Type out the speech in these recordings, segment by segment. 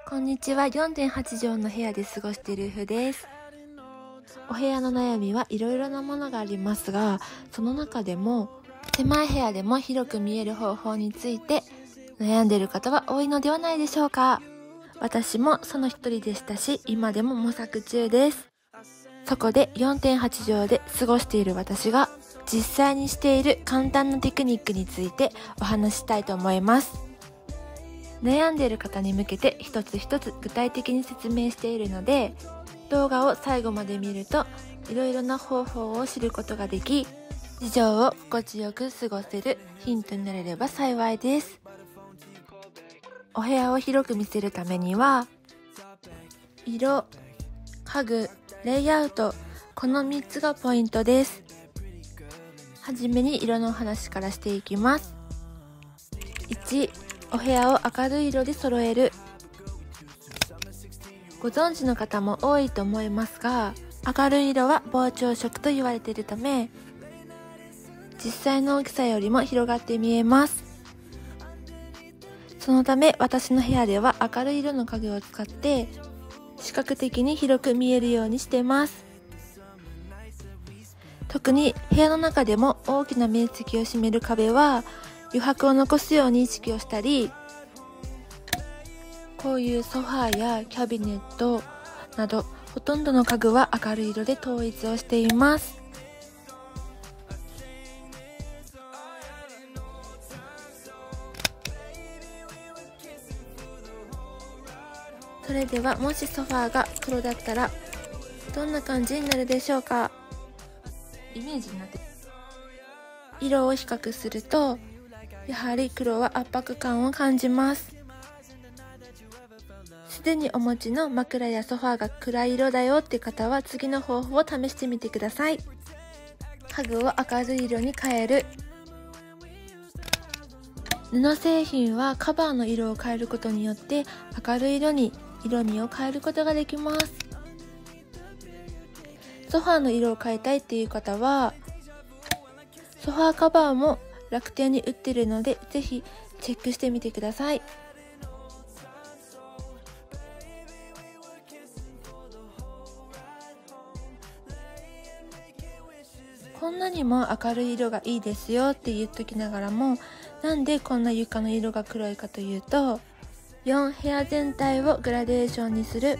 こんにちは。 4.8 畳の部屋で過ごしているふです。お部屋の悩みはいろいろなものがありますが、その中でも狭い部屋でも広く見える方法について悩んでいる方は多いのではないでしょうか。私もその一人でしたし、今でも模索中です。そこで 4.8 畳で過ごしている私が実際にしている簡単なテクニックについてお話ししたいと思います。悩んでいる方に向けて一つ一つ具体的に説明しているので、動画を最後まで見るといろいろな方法を知ることができ、事情を心地よく過ごせるヒントになれれば幸いです。お部屋を広く見せるためには、色、家具、レイアウト、この3つがポイントです。はじめに色の話からしていきます。1、お部屋を明るい色で揃える。ご存知の方も多いと思いますが、明るい色は膨張色と言われているため、実際の大きさよりも広がって見えます。そのため私の部屋では明るい色の家具を使って視覚的に広く見えるようにしてます。特に部屋の中でも大きな面積を占める壁は余白を残すように意識をしたり、こういうソファーやキャビネットなどほとんどの家具は明るい色で統一をしています。それではもしソファーが黒だったらどんな感じになるでしょうか。イメージになって色を比較すると、やはり黒は圧迫感を感じます。すでにお持ちの枕やソファーが暗い色だよって方は次の方法を試してみてください。家具を明るい色に変える。布製品はカバーの色を変えることによって明るい色に色味を変えることができます。ソファーの色を変えたいっていう方は、ソファーカバーも楽天に売ってるのでぜひチェックしてみてください。こんなにも明るい色がいいですよって言っときながらも、なんでこんな床の色が黒いかというと、4部屋全体をグラデーションにする。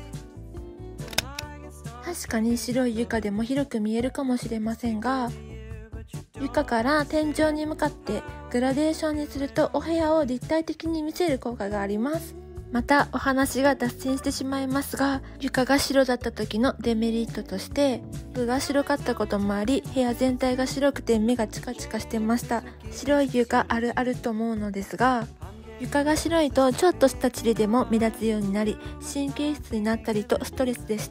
確かに白い床でも広く見えるかもしれませんが、床から天井に向かってグラデーションにするとお部屋を立体的に見せる効果があります。またお話が脱線してしまいますが、床が白だった時のデメリットとして、服が白かったこともあり、部屋全体が白くて目がチカチカしてました。白い床あるあると思うのですが、床が白いとちょっとしたチリでも目立つようになり、神経質になったりとストレスでした。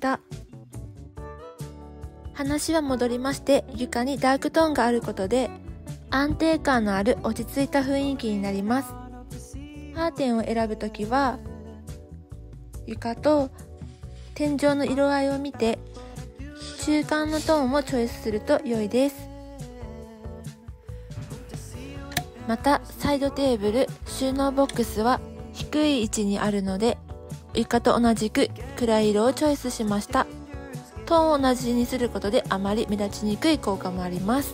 話は戻りまして、床にダークトーンがあることで安定感のある落ち着いた雰囲気になります。カーテンを選ぶときは床と天井の色合いを見て中間のトーンをチョイスすると良いです。またサイドテーブル、収納ボックスは低い位置にあるので床と同じく暗い色をチョイスしました。トーンを同じにすることであまり目立ちにくい効果もあります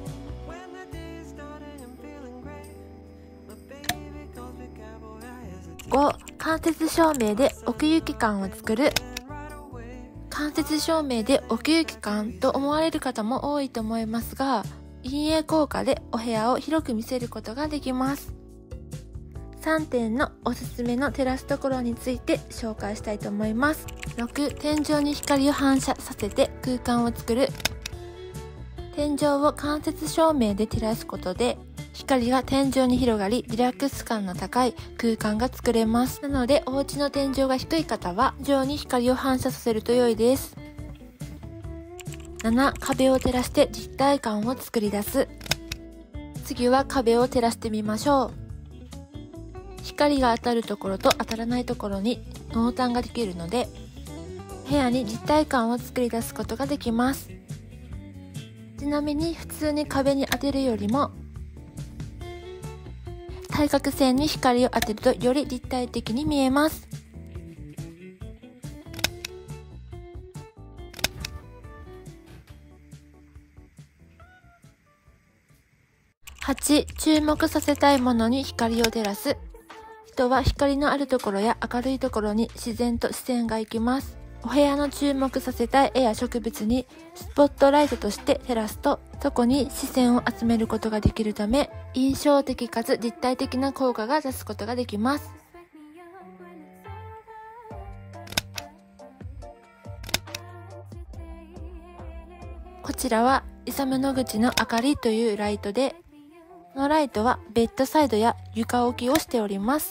。5、間接照明で奥行き感を作る。間接照明で奥行き感と思われる方も多いと思いますが、陰影効果でお部屋を広く見せることができます。3点のおすすめの照らすところについて紹介したいと思います。6、天井に光を反射させて空間を作る。天井を間接照明で照らすことで光が天井に広がり、リラックス感の高い空間が作れます。なのでお家の天井が低い方は天井に光を反射させると良いです。7、壁を照らして立体感を作り出す。次は壁を照らしてみましょう。光が当たるところと当たらないところに濃淡ができるので、部屋に立体感を作り出すことができます。ちなみに普通に壁に当てるよりも対角線に光を当てるとより立体的に見えます。 8、注目させたいものに光を照らす。人は光のあるところや明るいところに自然と視線が行きます。お部屋の注目させたい絵や植物にスポットライトとして照らすと、そこに視線を集めることができるため、印象的かつ立体的な効果が出すことができます。こちらはイサム・ノグチの明かりというライトで、このライトはベッドサイドや床置きをしております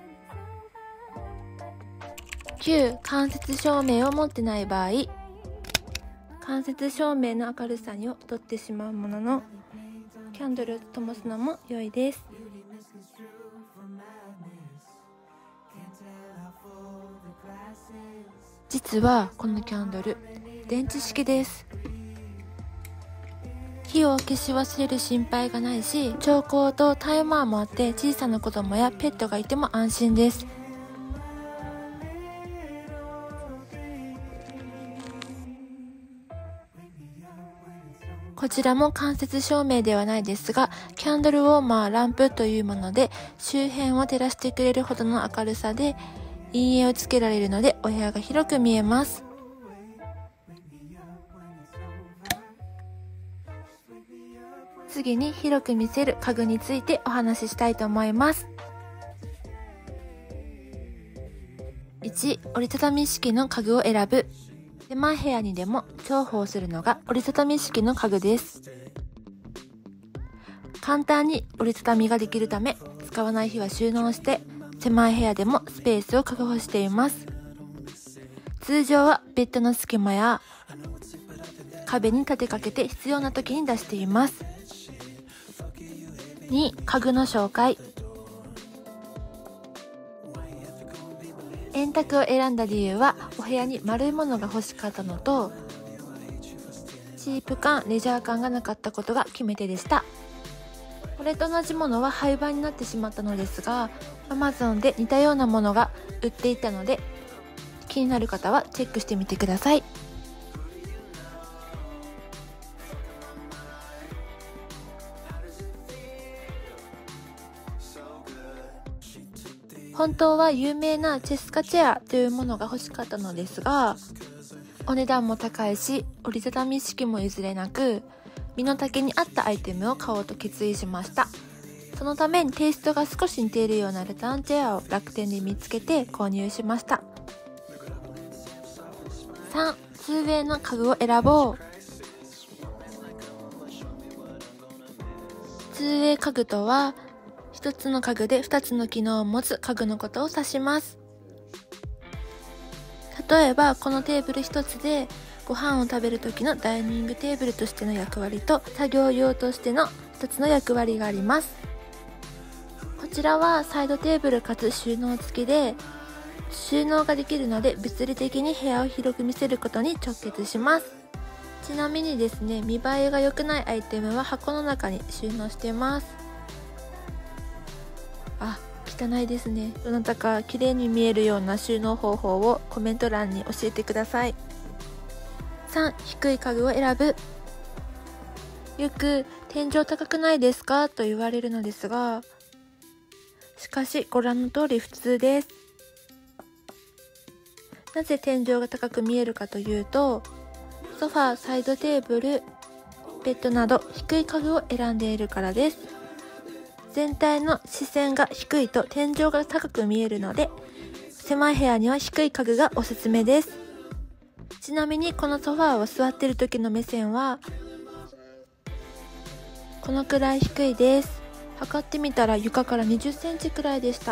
。9、間接照明を持ってない場合、間接照明の明るさにを取ってしまうものの、キャンドルを灯すのも良いです。実はこのキャンドル、電池式です。火を消し忘れる心配がないし、調光とタイマーもあって小さな子供やペットがいても安心です。こちらも間接照明ではないですが、キャンドルウォーマーランプというもので周辺を照らしてくれるほどの明るさで陰影をつけられるのでお部屋が広く見えます。次に広く見せる家具についてお話ししたいと思います。1、折りたたみ式の家具を選ぶ。狭い部屋にでも重宝するのが折りたたみ式の家具です。簡単に折りたたみができるため、使わない日は収納して狭い部屋でもスペースを確保しています。通常はベッドの隙間や壁に立てかけて必要な時に出しています。2、家具の紹介。円卓を選んだ理由はお部屋に丸いものが欲しかったのと、チープ感、レジャー感がなかったことが決め手でした。これと同じものは廃盤になってしまったのですが、Amazon で似たようなものが売っていたので、気になる方はチェックしてみてください。本当は有名なチェスカチェアというものが欲しかったのですが、お値段も高いし折りたたみ式も譲れなく、身の丈に合ったアイテムを買おうと決意しました。そのためにテイストが少し似ているようなラタンチェアを楽天で見つけて購入しました。3、2wayの家具を選ぼう。2way家具とは、一つの家具で二つの機能を持つ家具のことを指します。例えばこのテーブル一つでご飯を食べる時のダイニングテーブルとしての役割と作業用としての一つの役割があります。こちらはサイドテーブルかつ収納付きで、収納ができるので物理的に部屋を広く見せることに直結します。ちなみにですね、見栄えが良くないアイテムは箱の中に収納しています。汚いですね。どなたか綺麗に見えるような収納方法をコメント欄に教えてください。3、低い家具を選ぶ。よく天井高くないですかと言われるのですが、しかしご覧の通り普通です。なぜ天井が高く見えるかというと、ソファー、サイドテーブル、ベッドなど低い家具を選んでいるからです。全体の視線が低いと天井が高く見えるので、狭い部屋には低い家具がおすすめです。ちなみにこのソファーを座っている時の目線はこのくらい低いです。測ってみたら床から20センチくらいでした。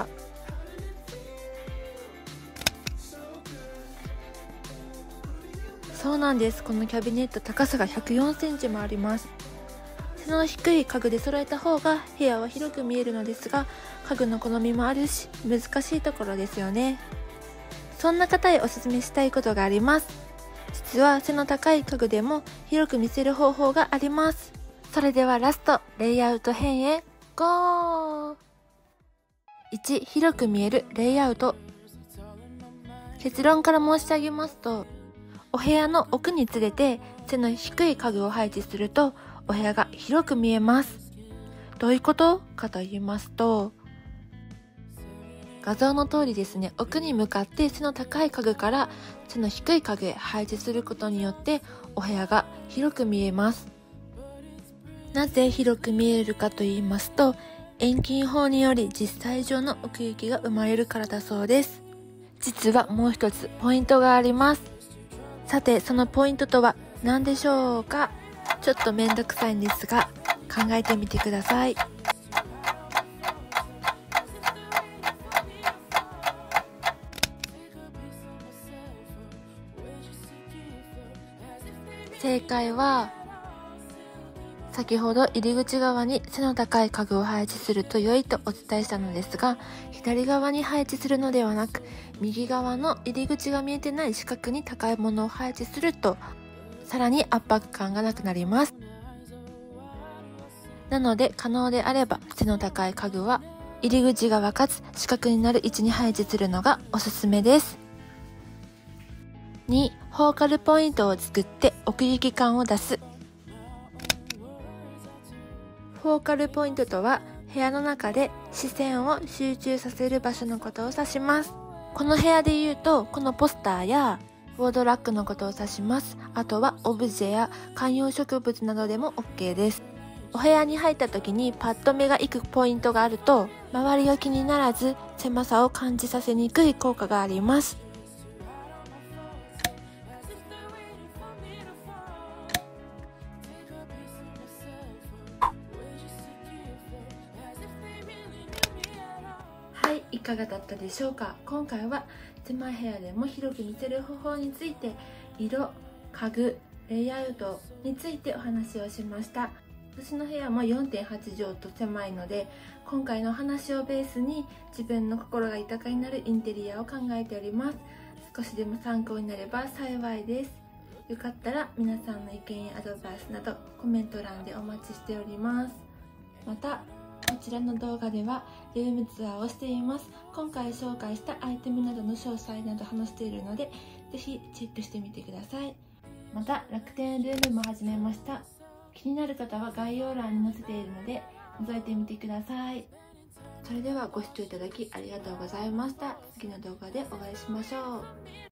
そうなんです。このキャビネット高さが104センチもあります。背の低い家具で揃えた方が部屋は広く見えるのですが、家具の好みもあるし難しいところですよね。そんな方へおすすめしたいことがあります。実は背の高い家具でも広く見せる方法があります。それではラスト、レイアウト編へゴー。1、広く見えるレイアウト。結論から申し上げますと、お部屋の奥に連れて背の低い家具を配置するとお部屋が広く見えます。 どういうことかと言いますと、画像の通りですね、奥に向かって背の高い家具から背の低い家具へ配置することによってお部屋が広く見えます。なぜ広く見えるかと言いますと、遠近法により実際上の奥行きが生まれるからだそうです。実はもう一つポイントがあります。さて、そのポイントとは何でしょうか？ちょっとめんどくさいんですが、考えてみてください。正解は、先ほど入り口側に背の高い家具を配置すると良いとお伝えしたのですが、左側に配置するのではなく、右側の入り口が見えてない四角に高いものを配置すると、さらに圧迫感がなくなります。なので可能であれば背の高い家具は入り口側かつ四角になる位置に配置するのがおすすめです。2、フォーカルポイントを作って奥行き感を出す。フォーカルポイントとは、部屋の中で視線を集中させる場所のことを指します。この部屋で言うと、このポスターやボードラックのことを指します。あとはオブジェや観葉植物などでも OK です。お部屋に入った時にパッと目が行くポイントがあると、周りが気にならず狭さを感じさせにくい効果があります。はい、いかがだったでしょうか。今回は狭い部屋でも広く見せる方法について、色、家具、レイアウトについてお話をしました。私の部屋も 4.8 畳と狭いので、今回のお話をベースに自分の心が豊かになるインテリアを考えております。少しでも参考になれば幸いです。よかったら皆さんの意見やアドバイスなどコメント欄でお待ちしております。またこちらの動画ではルームツアーをしています。今回紹介したアイテムなどの詳細など話しているので、ぜひチェックしてみてください。また楽天ルームも始めました。気になる方は概要欄に載せているので覗いてみてください。それではご視聴いただきありがとうございました。次の動画でお会いしましょう。